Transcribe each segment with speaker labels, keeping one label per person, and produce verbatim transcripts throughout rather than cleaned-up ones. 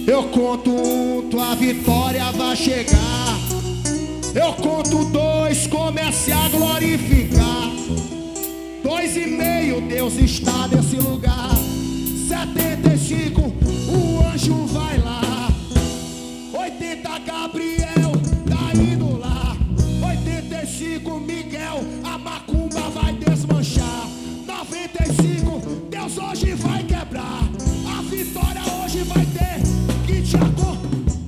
Speaker 1: Eu conto um, tua vitória vai chegar. Eu conto dois, comece a glorificar. Dois e meio, Deus está nesse lugar. Setenta e cinco, o anjo vai lá. Oitenta, Gabriel tá indo lá. Oitenta e cinco, Miguel, a macumba vai desmanchar. Noventa e cinco, Deus hoje vai quebrar. A vitória hoje vai ter que te acordar.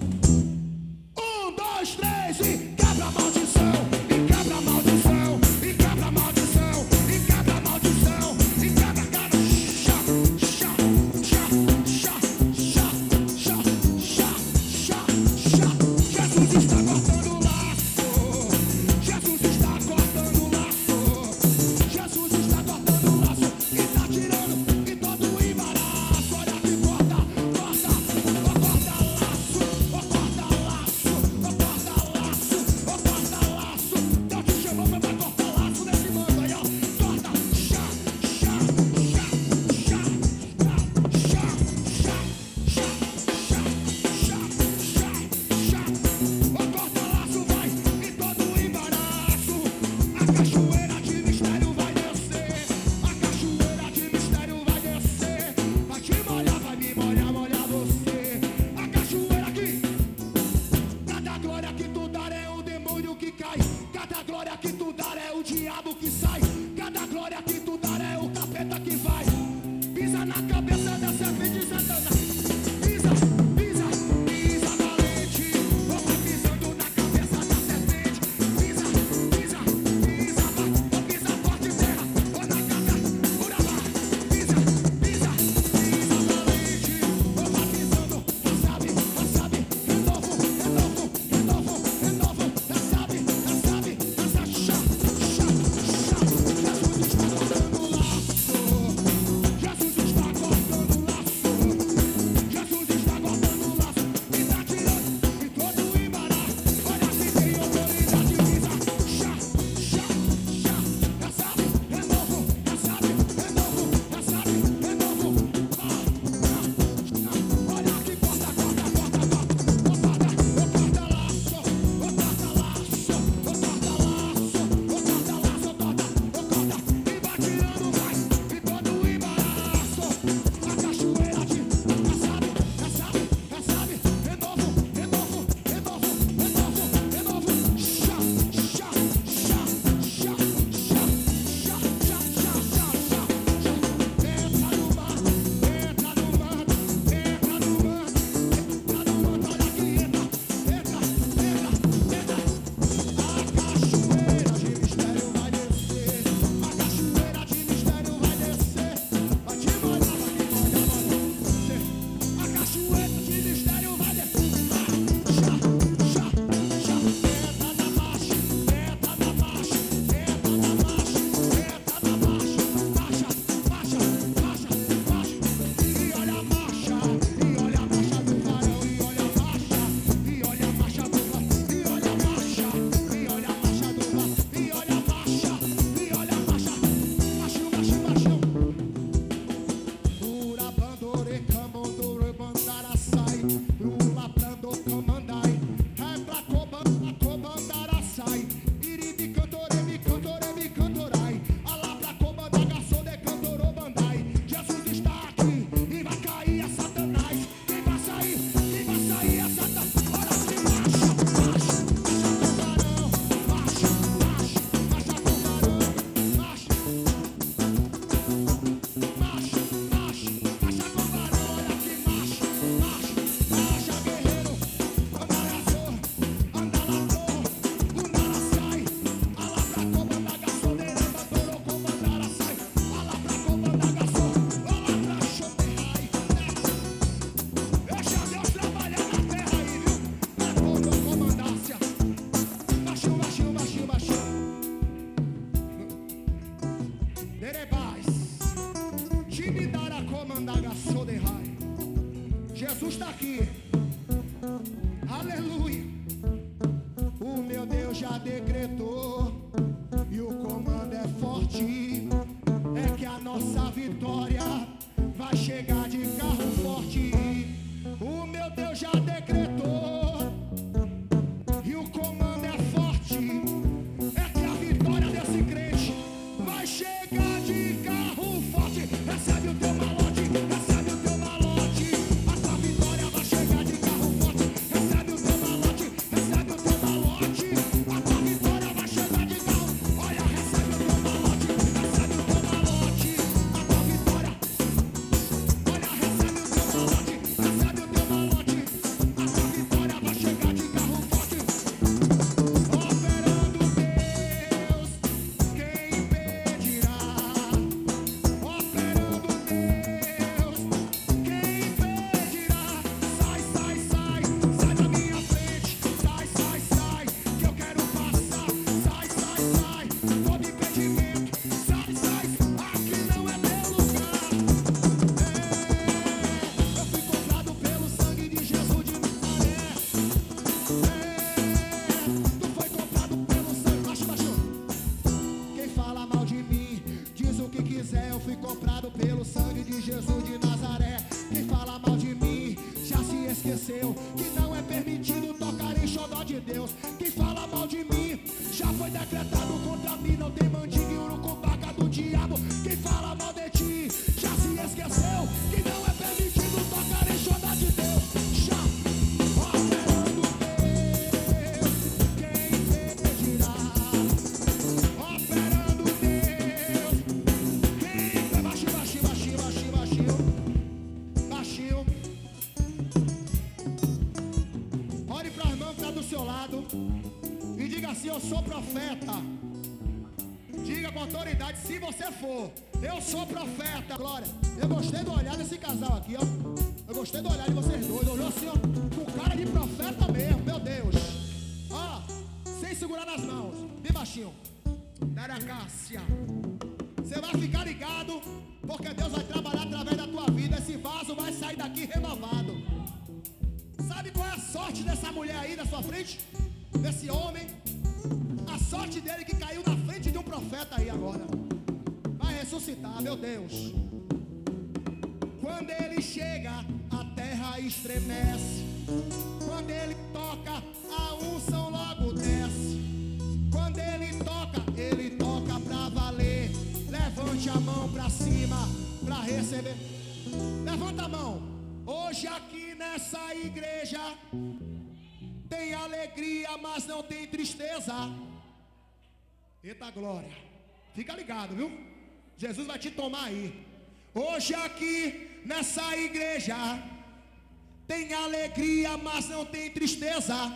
Speaker 1: Um, dois, três e quebra a maldição. E quebra a maldição. E quebra a maldição. E quebra a maldição. E quebra a cara. Chá, chá, chá, chá, chá, chá, chá, chá, chá. Jesus está cortando o laço. Jesus está cortando o laço. Jesus está cortando o laço. E tá tirando e todo o embaraço. Olha que corta, corta, corta laço. Corta laço, corta laço, corta laço. Deus te chamou pra cortar laço nesse mundo aí, ó. Corta, chá, chá, chá, chá, chá, chá, chá, chá, chá, chá, chá, chá. Corta laço, vai, e todo o embaraço. A cachoeira de mistério vai descer. A cachoeira de mistério vai descer. Vai te molhar, vai me molhar, molhar você. A cachoeira aqui. Cada glória que tu dar é o demônio que cai. Cada glória que tu dar é o diabo que sai. Cada glória que tu dar é o capeta que vai. Pisa na cabeça da serpente Satanás. Pisa, pisa, pisa valente. Vou pisando na cabeça da serpente. Pisa, pisa, pisa, vai. Vou pisar forte terra. Vou na casa, pura lá. Pisa, pisa, pisa valente. Vou pisando, já sabe, já sabe. Renovo, renovo, renovo, renovo. Já sabe, já sabe, já sabe. Chá, chá, chá. Jesus está cortando o laço. Jesus está cortando o laço. Jesus está cortando o laço. E tá tirando e todo o embaraço. Olha se tem autoridade, pisa. Chá, chá, chá. Já sabe, renovo, já sabe, renovo, já sabe, renovo. Ah, ah, ah. Olha que corta, corta, corta, corta. Ô corta, ô corta laço, ô corta laço, ô corta laço, ô corta laço, ô corta, ô corta. E vai tirando, vai, e todo o embaraço. A cachoeira de, já sabe, já sabe, já sabe. Renovo, renovo, renovo, renovo, renovo. Chá, chá, chá, chá, chá, chá, chá, chá, chá, chá. Entra no mar, entra no mar, entra no mar, entra no mar. Olha aqui, entra, entra, entra, entra. A cachoeira de mistério vai descer. A cachoeira de mistério vai descer. Vai te molhar, vai me molhar, molhar você. A cachoeira de mistério vai descer. Chá, chá, chá. Entra na marcha, entra na marcha, entra na marcha, entra na marcha. Marcha, marcha, marcha, marcha. E olha a marcha, e olha a marcha do varão, e olha a marcha, e olha a marcha do varão, e olha a marcha, e olha a marcha do varão, e olha a marcha, e olha a marcha. Marchão, marchão, marchão. Ura bandore camondore bandara sai. Ula brando comandai. Rebra cobanda comandara sai. Iribi cantore mi cantore mi cantorai. Alabra comanda garçom de cantoro bandai. Jesus está aqui e vai cair a Satanás. Quem vai sair? Quem vai sair é Satanás. Olha se marcha, marcha, marcha com varão. Marcha, marcha, marcha com varão. Marcha, marcha, marcha, marcha com varão. Olha que marcha, marcha, marcha guerreiro. Anda na torre, anda na torre. Gundara sai. Alabra comanda garçom de cantoro comandara sai. Alabra comanda garçom. Alabra choterai. Deixa Deus trabalhar na terra aí, viu? Na conta comandácia. Baixinho, baixinho, baixinho, baixinho. Derebais. Time dará comandar garçom de raio. Jesus está aqui. Aleluia. O meu Deus já decretou. E o comando é forte. É que a nossa vitória vai chegar de carro forte. O meu Deus Tu foi comprado pelo sangue. Baixo, baixo. Quem fala mal de mim, diz o que quiser. Eu fui comprado pelo sangue de Jesus de Nazaré. Quem fala mal de mim, já se esqueceu que não é permitido tocar em xodó de Deus. Quem fala mal de mim, já foi decretado contra mim. Não tem mandiga e urucubaca do diabo. Quem fala mal de ti, já se esqueceu que não é permitido tocar em xodó de Deus. Já operando Deus, quem impedirá? Operando Deus, quem... Baixinho, baixinho, baixinho, baixinho, baixinho. Baixinho. Olhe para o irmão que está do seu lado e diga assim: eu sou profeta. Diga com autoridade, se você for: eu sou profeta. Glória. Eu gostei do olhar desse casal aqui, ó. Eu gostei do olhar de vocês dois. Olhou assim, ó, com cara de profeta mesmo, meu Deus. Ó, sem segurar nas mãos, bem baixinho. Daracácia. Você vai ficar ligado, porque Deus vai trabalhar através da tua vida. Esse vaso vai sair daqui renovado. Sabe qual é a sorte dessa mulher aí na sua frente? Desse homem? A sorte dele que caiu na frente de um profeta aí agora. Vai ressuscitar, meu Deus. Quando ele chega, a terra estremece. Quando ele toca, a unção logo desce. Quando ele toca, ele toca pra valer. Levante a mão pra cima pra receber. Levanta a mão. Hoje aqui nessa igreja tem alegria, mas não tem tristeza. Eita glória. Fica ligado, viu? Jesus vai te tomar aí. Hoje aqui nessa igreja tem alegria, mas não tem tristeza.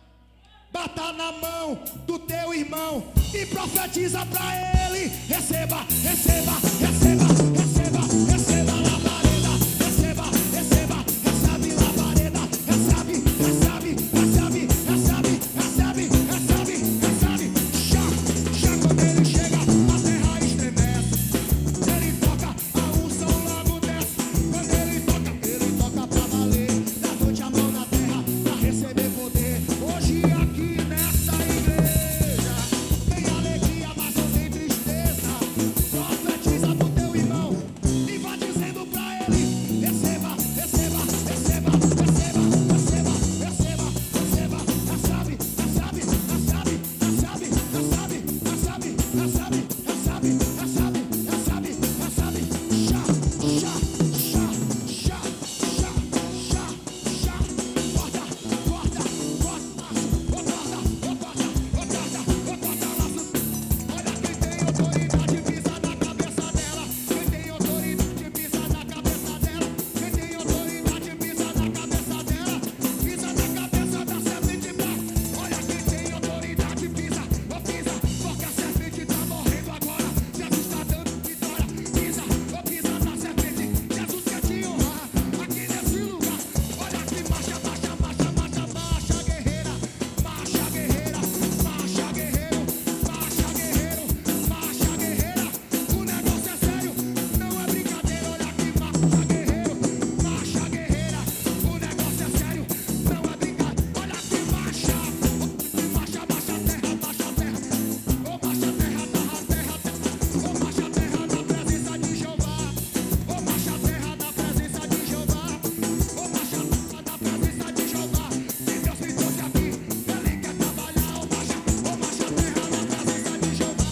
Speaker 1: Bata na mão do teu irmão e profetiza pra ele. Receba, receba, receba, receba, receba labareda. Receba, receba, recebe labareda. Recebe, recebe, recebe, recebe, recebe, recebe, recebe. Já, já quando ele chega, a terra estremece. Ele toca, a unção logo desce. Quando ele toca, ele toca pra valer. Levante a mão na terra pra receber poder. Hoje aqui nessa igreja tem alegria, mas não tem tristeza. Profetiza pro teu irmão e vai dizendo pra ele: receba, receba, receba, receba, receba, receba, receba, recebe, recebe, recebe, recebe, recebe, recebe, recebe, recebe, recebe, recebe, recebe, já, já, já, já, já, já, já, corta, corta, corta, corta, corta, corta, corta, laço. Olha quem tem autoridade, pisa na cabeça dela. Quem tem autoridade, pisa na cabeça dela. Quem tem autoridade, pisa na cabeça dela. Pisa na cabeça da serpente branca. Olha quem tem autoridade, pisa, ou pisa, porque a serpente tá morrendo agora. Jesus tá dando vitória. Pisa, ou pisa na serpente. Jesus quer te honrar aqui nesse lugar. Olha que marcha, marcha, marcha, marcha, marcha, guerreira. Marcha, guerreira, marcha, guerreiro. Marcha, guerreiro, marcha, guerreira. O negócio é sério, não é brincadeira. Olha que marcha, guerreiro, marcha, guerreira. O negócio é sério, não é brincadeira. Olha que marcha, marcha, marcha, terra, marcha, terra. Ô marcha, terra, terra, terra, terra. Ô marcha, terra na presença de Jeová. Ô marcha, terra na presença de Jeová. Ô marcha, terra na presença de Jeová. Se Deus me trouxe aqui, Ele quer trabalhar. Ô marcha, ô marcha, terra na presença de Jeová.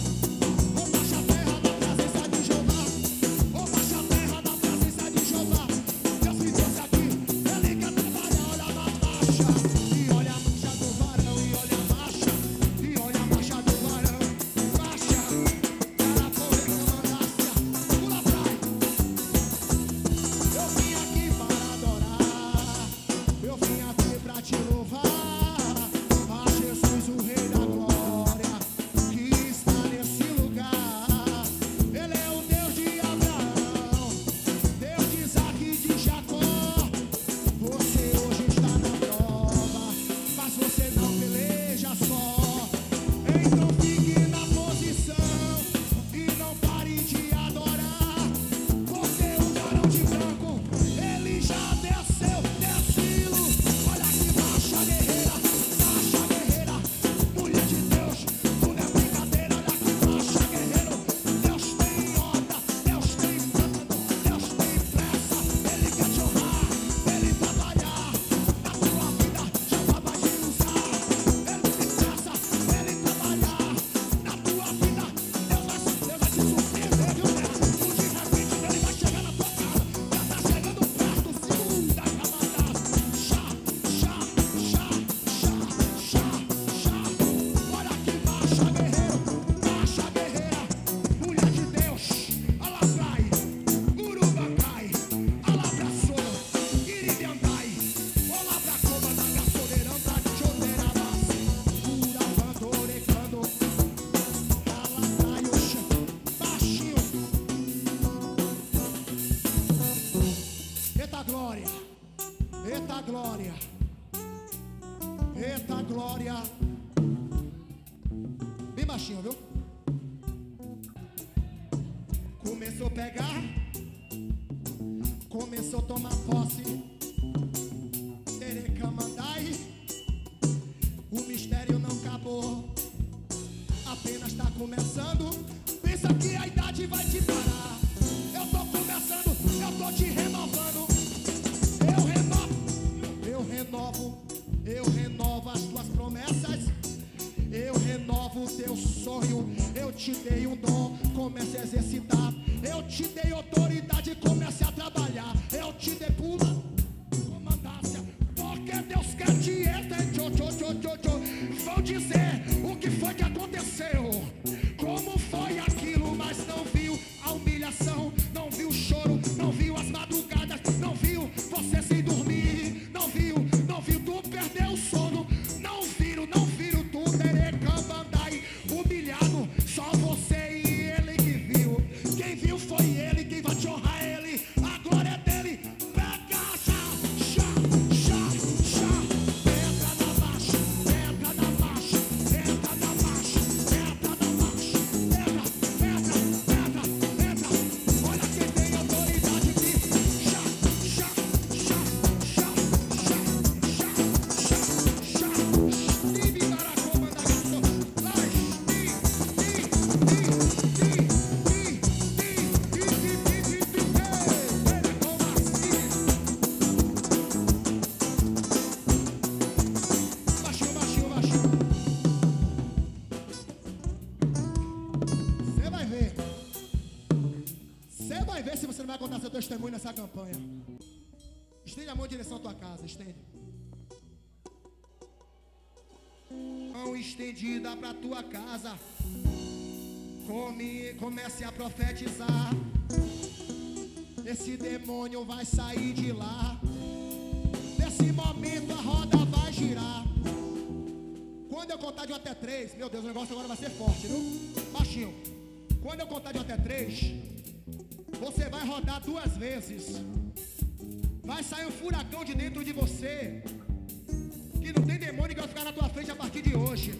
Speaker 1: Ô marcha, terra na presença de Jeová. Ô marcha, terra na presença de Jeová. Deus me trouxe aqui, Ele quer trabalhar. Olha a marcha, e olha a marcha do varão, e olha a marcha, e olha a marcha do varão. Marcha, cara, porra, mandácia, pula praia. Eu vim aqui para adorar, eu vim aqui para te louvar. A Jesus, o Rei da Glória, que está nesse lugar. Ele é o Deus de Abraão, Deus de Isaac e de Jacó. Você hoje está na prova, mas você não peleja só. Então fique na posição e não pare de adorar, porque o varão de branco, ele já desceu, desceu. Olha que marcha, guerreira, marcha, guerreira, Marcha guerreiro, marcha guerreira, mulher de Deus, alabrai, urubacai, alabraçou, iribiandai, olabra coma da gasoleiranda, choderabas, uravando, orecando, alabrai, oxa, baixinho. Eita glória, eita glória, eita glória. Bem baixinho, viu? Começou a pegar, começou a tomar posse. Terecamandai, o mistério não acabou, apenas está começando. Pensa que a idade vai te parar. Eu tô começando, eu tô te renovando. Eu renovo, eu renovo, eu renovo as tuas promessas. Eu renovo o teu sonho. Eu te dei um dom, comece a exercitar. Eu te dei autoridade, comece a trabalhar. Eu te dei pula, comandância, porque Deus quer te entender. Vão dizer o que foi que aconteceu, como foi aquilo, mas não viu a humilhação, não viu o choro, não viu as madrugadas, não viu você sem dormir, não viu, não viu tu perder o sono, não viram, não viram tu terecambandai, humilhado, só você e ele que viu. Quem viu foi ele, quem vai te honrar é ele, a glória é dele. Pega, já, já, já, já, entra na marcha, entra na marcha, entra na marcha, entra na marcha, entra, entra, entra, entra. Olha quem tem autoridade de já, já, já, já, já, já, já, já. Vive para comandar a sua. Vai, vi, vi, vi, vi, vi, vi, vi, vi, vi, vi, vi. Ele é como assim. Baixinho, baixinho, baixinho. Você vai ver. Você vai ver se você não vai contar seu testemunho nessa campanha. Estende a mão em direção à tua casa, estende. Mão estendida pra tua casa. Come, comece a profetizar. Esse demônio vai sair de lá. Nesse momento a roda vai girar. Quando eu contar de um até três, meu Deus, o negócio agora vai ser forte, viu? Baixinho. Quando eu contar de um até três, você vai rodar duas vezes. Vai sair um furacão de dentro de você, que não tem demônio que vai ficar na tua frente a partir de hoje.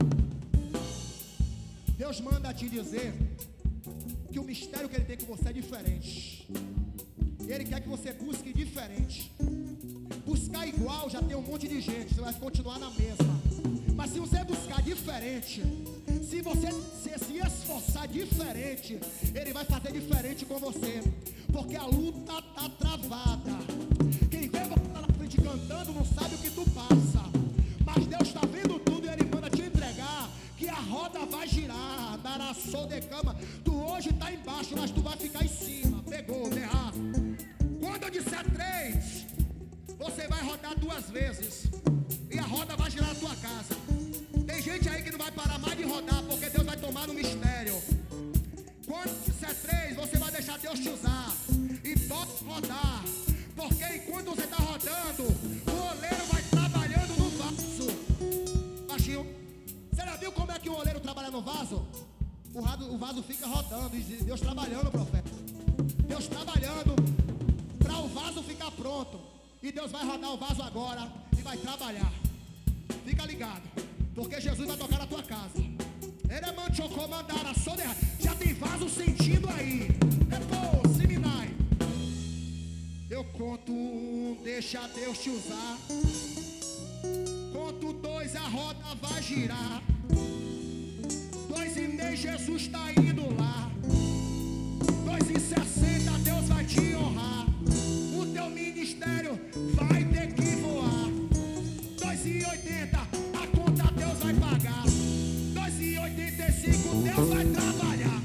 Speaker 1: Deus manda te dizer que o mistério que Ele tem com você é diferente. Ele quer que você busque diferente. Buscar igual já tem um monte de gente, você vai continuar na mesma. Mas se você buscar diferente, se você se, se esforçar diferente, Ele vai fazer diferente com você. Porque a luta está travada. Quem vê você lá na frente cantando não sabe o que tu passa. Mas Deus está vendo tudo e Ele manda te entregar, que a roda vai girar. Naraçou de cama. Tu hoje está embaixo, mas tu vai ficar em cima. Pegou, berra. Quando eu disser três, você vai rodar duas vezes e a roda vai girar na tua casa. Tem gente aí que não vai parar mais de rodar, porque Deus vai tomar no mistério. Quando disser três, você vai deixar Deus te usar e pode rodar, porque enquanto você está rodando, o oleiro vai trabalhando no vaso. Baixinho, você já viu como é que o oleiro trabalha no vaso? O vaso, o vaso fica rodando, e Deus trabalhando, profeta. Deus trabalhando para o vaso ficar pronto. E Deus vai rodar o vaso agora e vai trabalhar. Fica ligado, porque Jesus vai tocar na tua casa. Ele é manchou comandar a soderra. Já tem vaso sentindo aí. Depois, Siminai. Eu conto um, deixa Deus te usar. Conto dois, a roda vai girar. Dois e meio, Jesus está indo lá. Dois e sessenta, Deus vai te honrar. O teu ministério vai ter que voar. Dois e oitenta, a conta Deus vai pagar. Dois e oitenta e cinco, Deus vai trabalhar.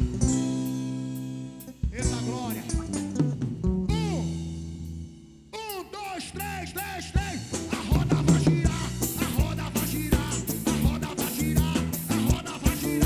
Speaker 1: Eita glória. Um, um, dois, três, três, três. A roda vai girar, a roda vai girar, a roda vai girar, a roda vai girar.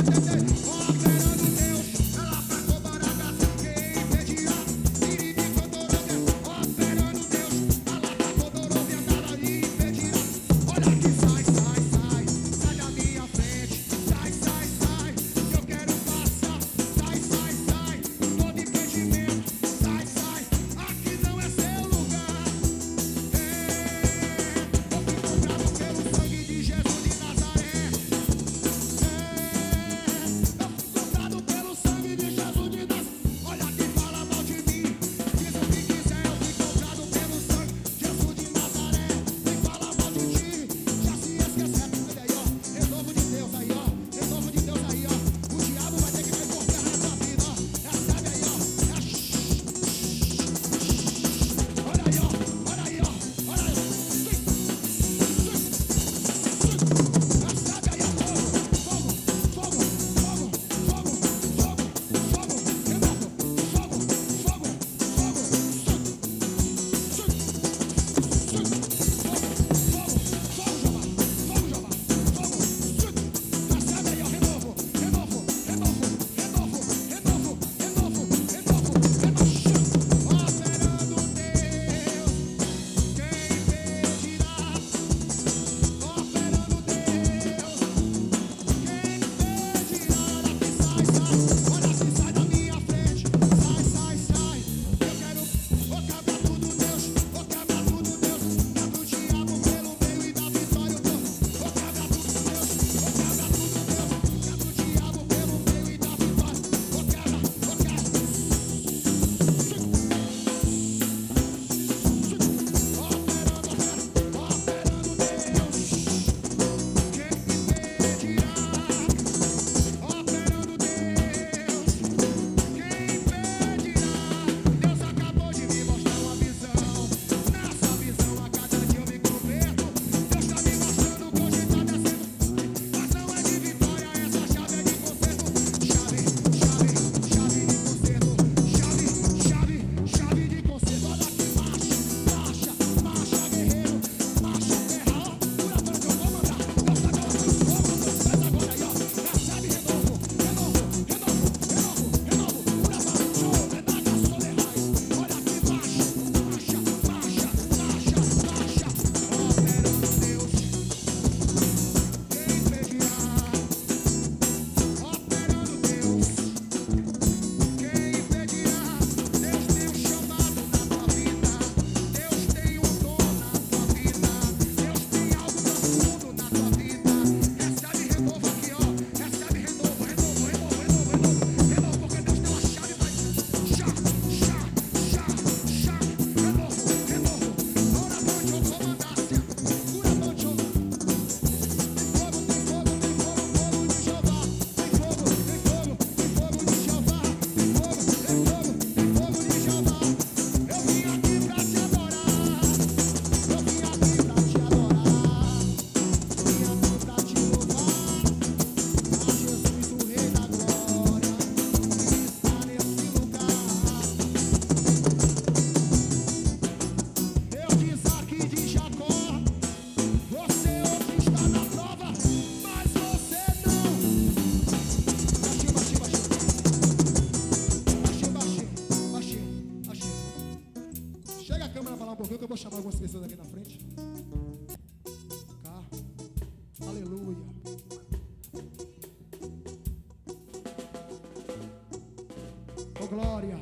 Speaker 1: Oh, glória.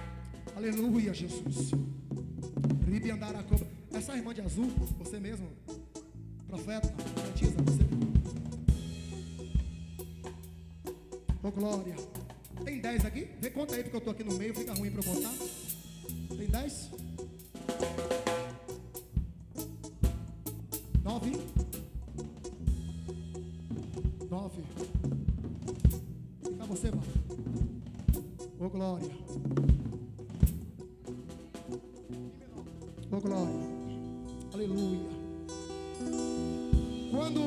Speaker 1: Aleluia, Jesus. Ribe Andaracoba. Essa irmã de azul, você mesmo, profeta, profetiza, você. Oh, glória. Tem dez aqui? Vê, conta aí, porque eu tô aqui no meio, fica ruim para eu contar. Tem dez? Nove? Nove. Fica você, vai. Oh, glória. Oh, glória. Aleluia. Quando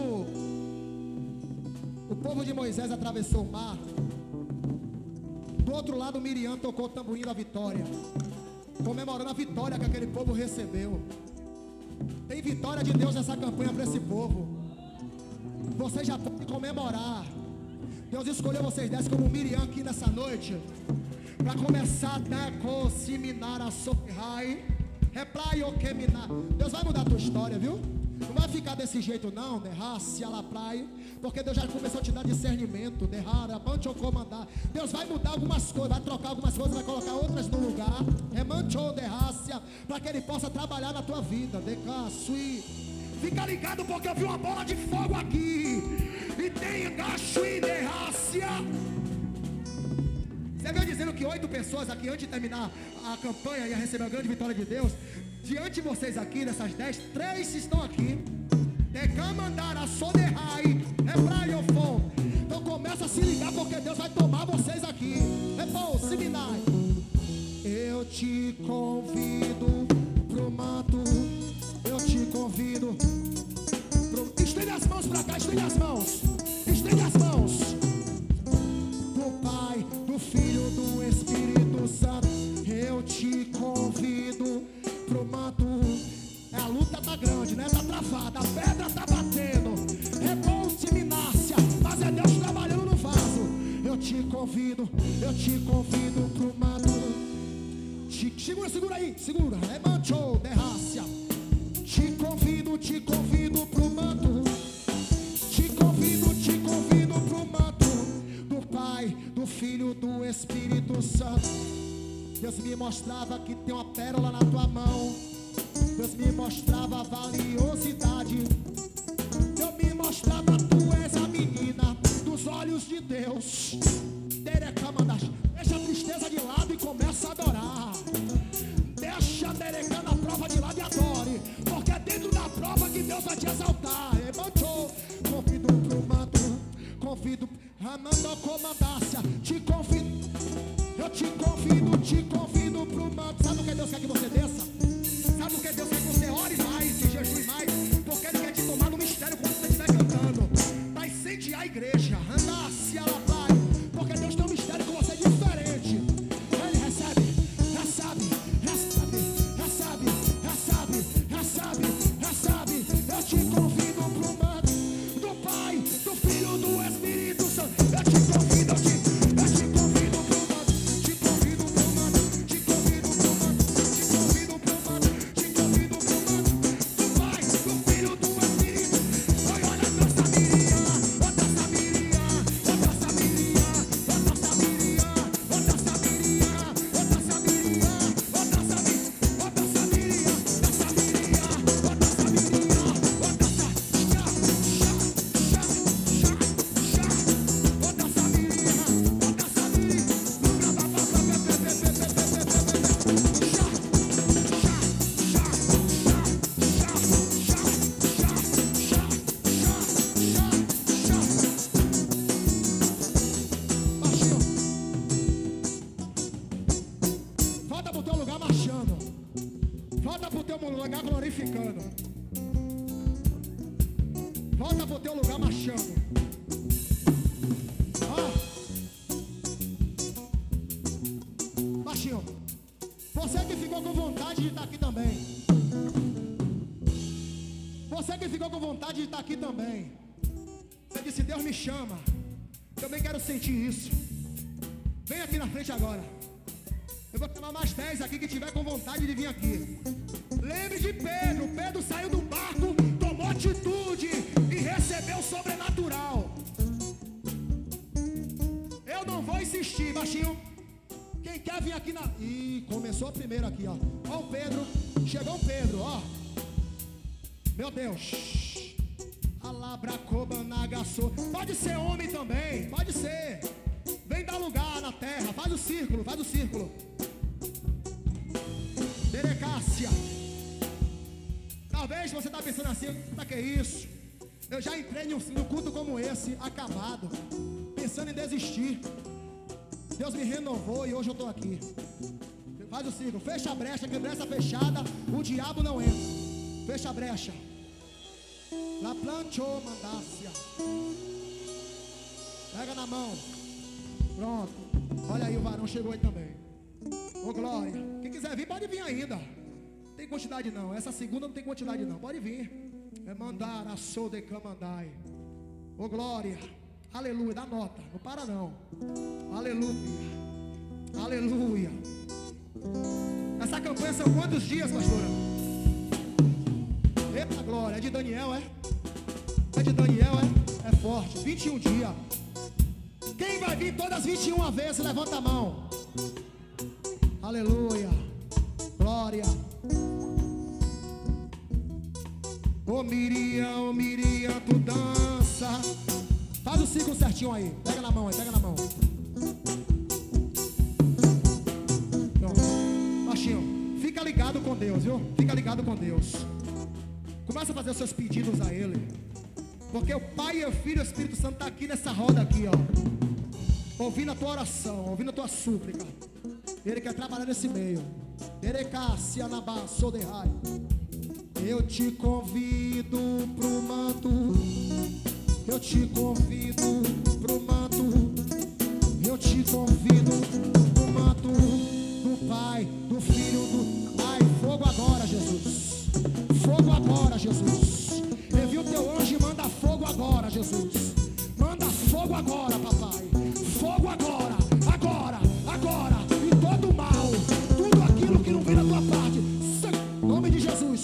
Speaker 1: o povo de Moisés atravessou o mar, do outro lado Miriam tocou o tamborim da vitória, comemorando a vitória que aquele povo recebeu. Tem vitória de Deus nessa campanha para esse povo. Você já pode comemorar, Deus escolheu vocês dez como Miriam aqui nessa noite, para começar a decocinar a Sohai. Replaio que minar. Deus vai mudar a tua história, viu? Não vai ficar desse jeito não, derrasse a la praia, porque Deus já começou a te dar discernimento, derrara, mancho comandar. Deus vai mudar algumas coisas, vai trocar algumas coisas, vai colocar outras no lugar. É mancho derrasse, para que Ele possa trabalhar na tua vida. Decaçui. Fica ligado, porque eu vi uma bola de fogo aqui. E tem gaçui derrasse. Você veio dizendo que oito pessoas aqui, antes de terminar a campanha, ia receber a grande vitória de Deus. Diante de vocês aqui, dessas dez, três estão aqui. Decamandara, soderrai, hebraiofon. Então começa a se ligar, porque Deus vai tomar vocês aqui. É bom, seminai. Eu te convido pro manto. Eu te convido pro... Estende as mãos pra cá, estende as mãos. Estende as mãos. Do Pai, do Filho, do Espírito Santo. Eu te convido pro manto. É, a luta tá grande, né? Tá travada, a pedra tá batendo. É bom seminácia, mas é Deus trabalhando no vaso. Eu te convido, eu te convido pro manto. Te, segura, segura aí, segura. É mancho, derrácia. Te convido, te convido pro manto. Te convido, te convido pro manto. Do Pai, do Filho, do Espírito Santo. Deus me mostrava que tem uma pérola na tua mão. Deus me mostrava a valiosidade. Deus me mostrava, tu és a menina dos olhos de Deus. Deixa a tristeza de lado e começa a adorar. Deixa a derecana a prova de lado e adore, porque é dentro da prova que Deus vai te exaltar. Convido pro manto, convido, Ramando comandácia. Te convido, eu te convido, te convido pro manto. Sabe o que Deus quer que você desça? Sabe o que Deus quer que você ore mais e jejue mais? Porque Ele quer te tomar no mistério quando você estiver cantando. Vai incendiar a igreja, andasse a la vai. Porque Deus tem um mistério com você diferente. Ele recebe, recebe, recebe, recebe, recebe, recebe, recebe. Eu te convido pro manto do Pai, do Filho, do Espírito Santo. Eu te convido, eu te, eu te convido pro manto. Te convido pro manto, te convido pro manto, te convido pro manto, te convido pro manto do Pai, do Filho, do Espírito. Oi, olha a dança Miriam, a dança Miriam, a dança Miriam, a dança Miriam, a dança Miriam, a dança Miriam, a dança Miriam, a dança Miriam, dança Miriam, a dança Miriam, a dança chá, chá, chá, chá, chá, a dança Miriam, a dança Miriam, chá, chá, chá, chá, chá, chá, Baixinho, volta pro teu lugar marchando. Volta pro teu lugar glorificando. Volta pro teu lugar marchando. Ó, baixinho, você que ficou com vontade de estar aqui também. Você que ficou com vontade de estar aqui também. Você disse, Deus me chama. Também quero sentir isso. Vem aqui na frente agora. Eu vou chamar mais dez aqui que tiver com vontade de vir aqui. Lembre de Pedro. Pedro saiu do barco, tomou atitude e recebeu o sobrenatural. Eu não vou insistir, baixinho. Quem quer vir aqui na... Ih, começou a primeira aqui, ó. Ó o Pedro. Chegou o Pedro, ó. Meu Deus. Alabracobanagasô. Pode ser homem também, pode ser. Vem dar lugar na terra. Faz o círculo, faz o círculo. Derecácia. Talvez você está pensando assim, pra que isso? Eu já entrei num culto como esse, acabado, pensando em desistir. Deus me renovou e hoje eu estou aqui. Faz o círculo, fecha a brecha, que brecha fechada, o diabo não entra. Fecha a brecha. La planchou, mandácia. Pega na mão. Pronto. Olha aí, o varão chegou aí também. Ô glória. Quem quiser vir, pode vir ainda. Não tem quantidade não. Essa segunda não tem quantidade não. Pode vir. É mandar a sou de camandai. Ô glória. Aleluia, dá nota, não para não. Aleluia, aleluia. Essa campanha são quantos dias, pastora? Eita glória, é de Daniel, é? É de Daniel, é? É forte, vinte e um dias. Quem vai vir todas as vinte e uma vezes, levanta a mão. Aleluia, glória. Ô Miriam, ô Miriam, tu dança. Faz o ciclo certinho aí, pega na mão aí, pega na mão. Pronto, baixinho, fica ligado com Deus, viu? Fica ligado com Deus. Começa a fazer os seus pedidos a Ele, porque o Pai, o Filho e o Espírito Santo está aqui nessa roda aqui, ó, ouvindo a tua oração, ouvindo a tua súplica. Ele quer trabalhar nesse meio. Eu te convido pro manto, eu te convido pro manto, eu te convido pro manto do Pai, do Filho, do... Ai, fogo agora, Jesus. Fogo agora, Jesus. Envia o teu anjo e manda fogo agora, Jesus. Manda fogo agora, papai. Fogo agora, agora, agora. E todo mal, tudo aquilo que não vem da tua parte, em nome de Jesus.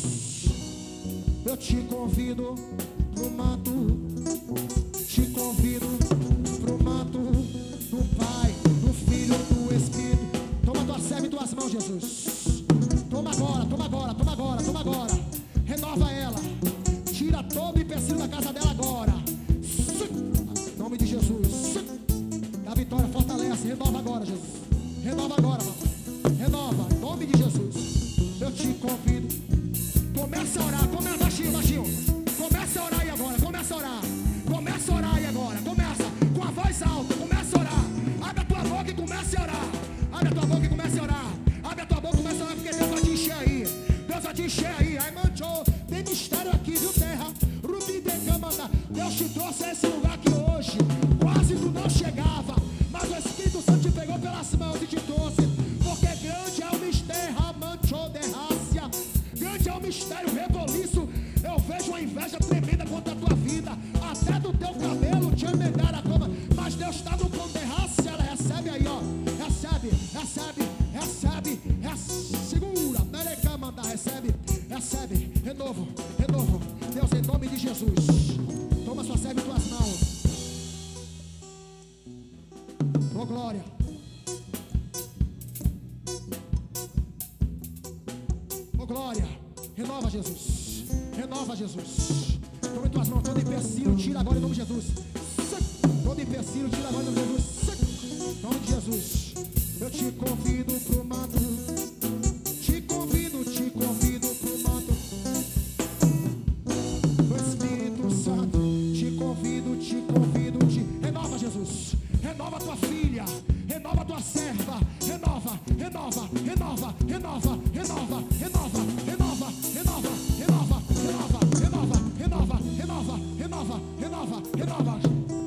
Speaker 1: Eu te convido pro manto, te convido pro manto do Pai, do Filho, do Espírito. Toma tua serva em tuas mãos, Jesus. Toma agora, toma agora, toma agora, toma agora. Renova ela. Tira todo o empecilho da casa dela agora. Em nome de Jesus. A vitória fortalece. Renova agora, Jesus. Renova agora, papai. Renova, em nome de Jesus. Eu te convido. Começa a orar, começa baixinho, baixinho. Começa a orar aí agora, começa a orar. Começa a orar aí agora, começa com a voz alta, começa a orar. Abre a tua boca e comece a orar. Abre a tua boca e comece a orar. Abre a tua boca e comece a orar, porque Deus vai te encher aí. Deus vai te encher aí. Ai, manchou. Tem mistério aqui, viu, terra? Rubi de Camanda. Deus te trouxe a esse lugar que hoje quase tu não chegava, mas o Espírito Santo te pegou pelas mãos e te trouxe, porque grande é o mistério, manchou de raça. Grande é o mistério, reboliço. Eu vejo uma inveja tremenda contra a tua vida, até do teu cabelo te emendar a cama. Mas Deus está no pão de raça. Ela recebe aí, ó. Recebe, recebe, recebe, recebe. Segura, Mereca manda, recebe, recebe. Renovo, renovo. Deus, em nome de Jesus. Toma sua serva em tuas mãos. Oh, glória. Oh, glória. Renova, Jesus. Renova, Jesus. Toma em tuas mãos todo empecilho, tira agora em nome de Jesus. Todo empecilho, tira agora em nome de Jesus. Em nome de Jesus. Eu te convido pro manto. Te convido, te convido pro manto do Espírito Santo. Te convido, te convido, te... Renova, Jesus. Renova tua filha. Renova tua serva. Renova, renova, renova, renova, renova, renova, renova, renova, renova, renova, renova, renova, renova, renova, renova, renova.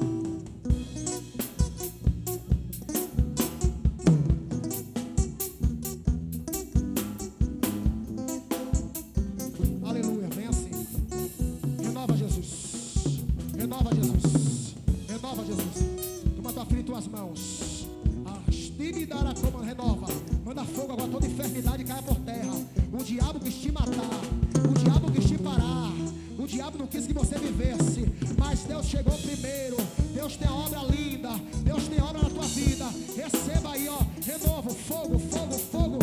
Speaker 1: Aleluia, vem assim. Renova, Jesus. Renova, Jesus. Renova, Jesus. Toma tua filha em tuas mãos. Renova, manda fogo agora, toda enfermidade caia por terra. O diabo quis te matar, o diabo quis te parar, o diabo não quis que você vivesse, mas Deus chegou primeiro. Deus tem a obra linda, Deus tem a obra na tua vida. Receba aí, ó, renovo, fogo, fogo, fogo,